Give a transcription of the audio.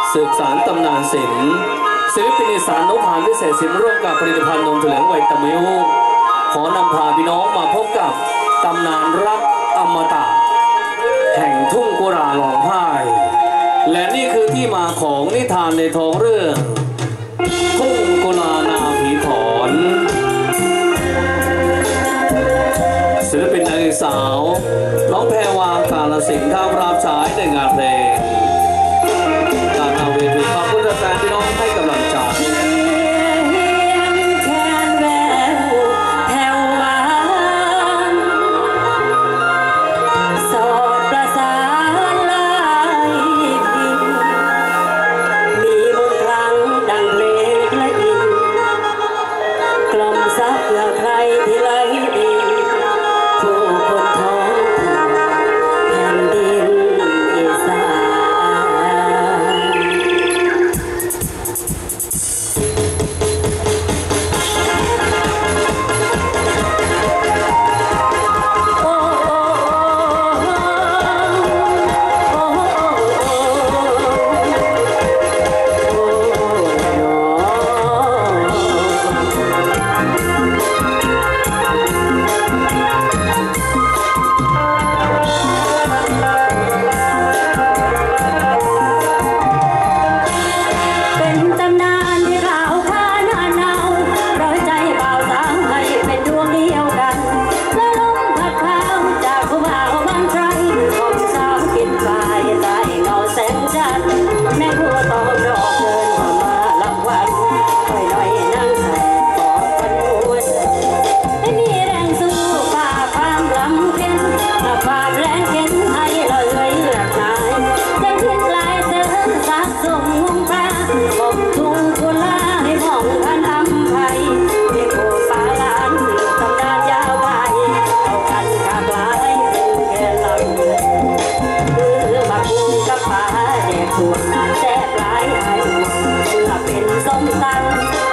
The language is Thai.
สืบสานตำนานศิลป์ศิลปินอีสานนพพานวิเศษศิลป์ร่วมกับผลิตภัณฑ์นมถั่วเหลืองไวตามิลขอนำพาพี่น้องมาพบกับตำนานรักอมตะแห่งทุ่งกุราร้องไห้และนี่คือที่มาของนิทานในท้องเรื่องทุ่งกุรานาผีถอนศิลปินนางเอกสาวน้องแพรวากาลสิงห์ท่าราบฉายในงานเพลงการเอาเวทีขอบคุณแฟนพี่น้องให้กำลังใจแซ่บหลายไอ้เมื่อเป็นส้มตำ